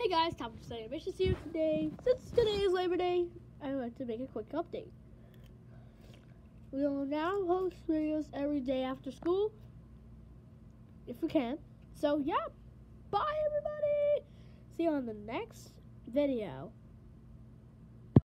Hey guys, Tom from Sunday Missions here today. Since today is Labor Day, I want to make a quick update. We will now host videos every day after school, if we can. So yeah, bye everybody! See you on the next video.